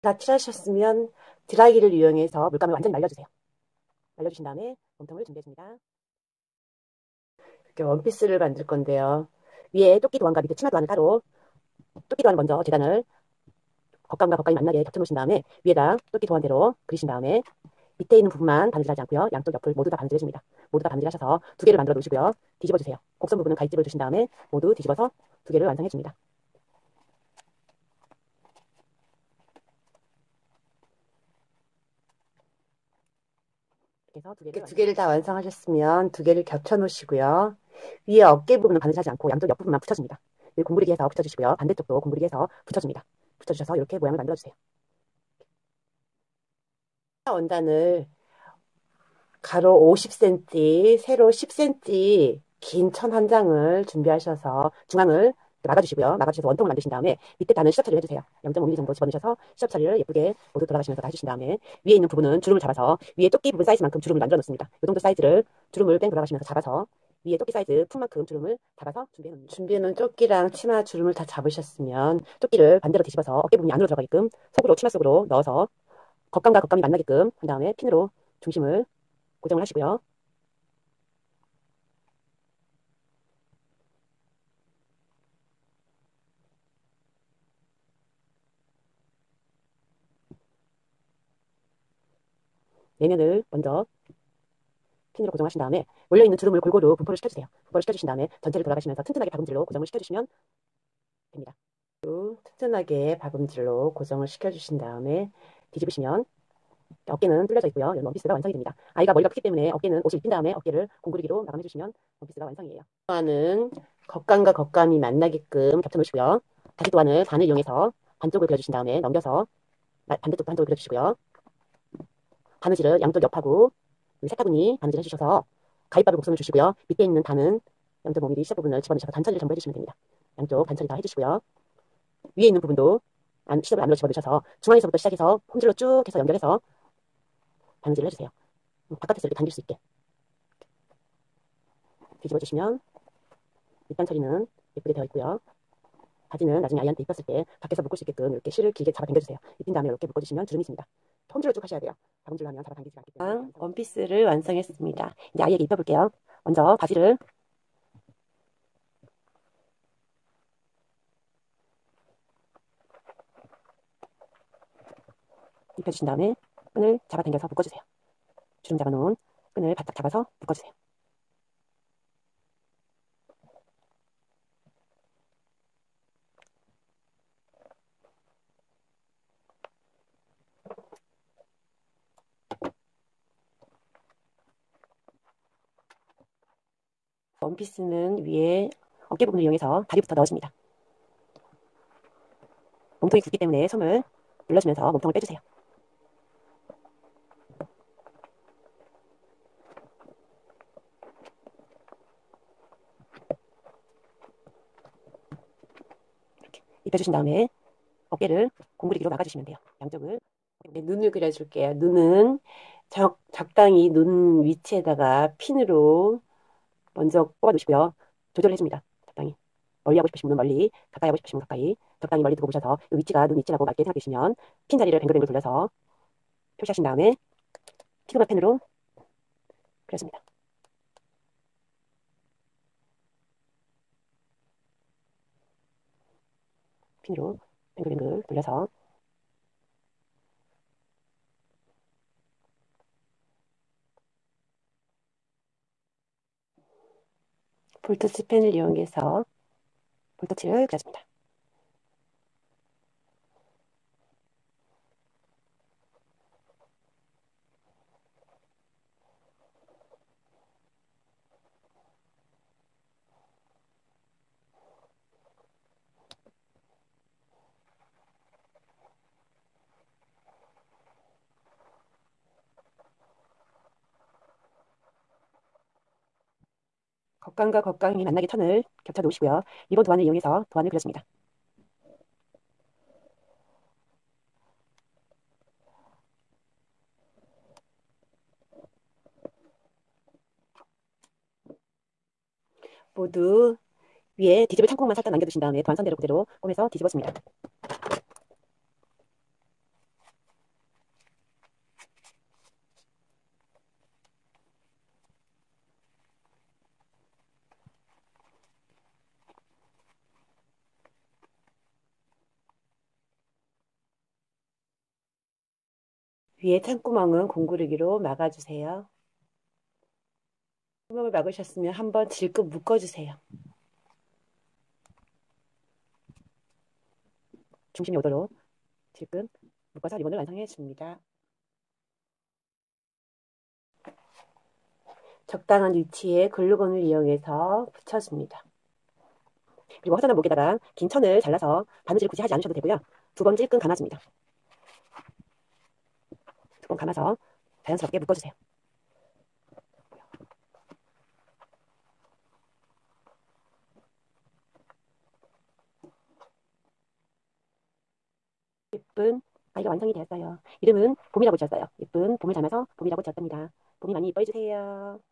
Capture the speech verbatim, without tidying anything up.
다 칠하셨으면 드라이기를 이용해서 물감을 완전히 말려주세요. 말려주신 다음에 몸통을 준비해줍니다. 이렇게 원피스를 만들 건데요. 위에 토끼 도안과 밑에 치마 도안을 따로, 토끼 도안 먼저 재단을 겉감과 겉감이 만나게 겹쳐놓으신 다음에 위에다 토끼 도안대로 그리신 다음에 밑에 있는 부분만 바느질하지 않고요. 양쪽 옆을 모두 다 바느질해줍니다. 모두 다 바느질하셔서 두 개를 만들어 놓으시고요. 뒤집어주세요. 곡선 부분은 가위집을 주신 다음에 모두 뒤집어서 두 개를 완성해줍니다. 그래서 두 개를, 두 개를 다 완성하셨으면 두 개를 겹쳐 놓으시고요. 위에 어깨 부분은 바느질하지 않고 양쪽 옆부분만 붙여줍니다. 공구리기 해서 붙여주시고요. 반대쪽도 공구리기 해서 붙여줍니다. 붙여주셔서 이렇게 모양을 만들어주세요. 원단을 가로 오십 센티미터, 세로 십 센티미터 긴 천 한 장을 준비하셔서 중앙을 막아주시고요. 막아주셔서 원통을 만드신 다음에 밑에 단은 시접 처리를 해주세요. 영 점 오 밀리미터 정도 집어넣으셔서 시접 처리를 예쁘게 모두 돌아가시면서 다 해주신 다음에 위에 있는 부분은 주름을 잡아서 위에 토끼 부분 사이즈만큼 주름을 만들어 놓습니다. 이 정도 사이즈를 주름을 뺑 돌아가시면서 잡아서 위에 토끼 사이즈 품만큼 주름을 잡아서 준비해 놓습니다. 준비해 놓은 토끼랑 치마 주름을 다 잡으셨으면 토끼를 반대로 뒤집어서 어깨 부분이 안으로 들어가게끔 속으로 치마 속으로 넣어서 겉감과 겉감이 만나게끔 한 다음에 핀으로 중심을 고정을 하시고요. 내면을 먼저 핀으로 고정하신 다음에 몰려있는 주름을 골고루 분포를 시켜주세요. 분포를 시켜주신 다음에 전체를 돌아가시면서 튼튼하게 박음질로 고정을 시켜주시면 됩니다. 튼튼하게 박음질로 고정을 시켜주신 다음에 뒤집으시면 어깨는 뚫려져 있고요. 원피스가 완성이 됩니다. 아이가 머리가 크기 때문에 어깨는 옷을 입힌 다음에 어깨를 공구르기로 마감해주시면 원피스가 완성이에요. 또한은 겉감과 겉감이 만나게끔 겹쳐놓으시고요. 다시 또한을 반을 이용해서 반쪽을 그려주신 다음에 넘겨서 반대쪽도 한쪽을 그려주시고요. 바느질을 양쪽 옆하고 세타분이 바느질 해주셔서 가위바위보 곡선을 주시고요. 밑에 있는 단은 영 점 오 밀리미터 시작 부분을 집어넣으셔서 단처리를 전부 해주시면 됩니다. 양쪽 단처리 다 해주시고요. 위에 있는 부분도 안, 시접을 안으로 집어넣으셔서 중앙에서부터 시작해서 홈질로 쭉 해서 연결해서 바느질을 해주세요. 바깥에서 이렇게 당길 수 있게 뒤집어주시면 밑단 처리는 예쁘게 되어 있고요. 바지는 나중에 아이한테 입혔을 때 밖에서 묶을 수 있게끔 이렇게 실을 길게 잡아 당겨주세요. 입힌 다음에 이렇게 묶어주시면 주름이 있습니다. 홈질로 쭉 하셔야 돼요. 박음질로 하면 잡아 당기지 않기 때문에. 원피스를 완성했습니다. 이제 아이에게 입혀볼게요. 먼저 바지를 입혀주신 다음에 끈을 잡아당겨서 묶어주세요. 주름 잡아놓은 끈을 바짝 잡아서 묶어주세요. 원피스는 위에 어깨 부분을 이용해서 다리부터 넣어줍니다. 몸통이 굵기 때문에 손을 눌러주면서 몸통을 빼주세요. 이렇게 입혀주신 다음에 어깨를 공구리기로 막아주시면 돼요. 양쪽을. 네, 눈을 그려줄게요. 눈은 적, 적당히 눈 위치에다가 핀으로 먼저 꼽아두시고요. 조절해줍니다. 적당히. 멀리 하고 싶으신 분은 멀리, 가까이 하고 싶으신 분은 가까이, 적당히 멀리 두고 보셔서 이 위치가 눈 위치라고 맞게 생각되시면 핀 자리를 뱅글뱅글 돌려서 표시하신 다음에 피그마 펜으로 그려줍니다. 핀으로 뱅글뱅글 돌려서 볼터치 펜을 이용해서 볼터치를 그려줍니다. 겉감과 겉감이 만나게 천을 겹쳐 놓으시고요. 리본 도안을 이용해서 도안을 그려줍니다. 모두 위에 뒤집을 창콩만 살짝 남겨두신 다음에 도안 선대로 그대로 꼬매서 뒤집어줍니다. 위에 찬구멍은 공구르기로 막아주세요. 구멍을 막으셨으면 한번 질끈 묶어주세요. 중심이 오도록 질끈 묶어서 리본을 완성해 줍니다. 적당한 위치에 글루건을 이용해서 붙여줍니다. 그리고 허전한 목에다가 긴 천을 잘라서 바느질을 굳이 하지 않으셔도 되고요. 두 번 찔끔 감아줍니다. 두 번 감아서 자연스럽게 묶어주세요. 예쁜 아이가 완성이 되었어요. 이름은 봄이라고 지었어요. 예쁜 봄을 닮아서 봄이라고 지었답니다. 봄이 많이 이뻐해 주세요.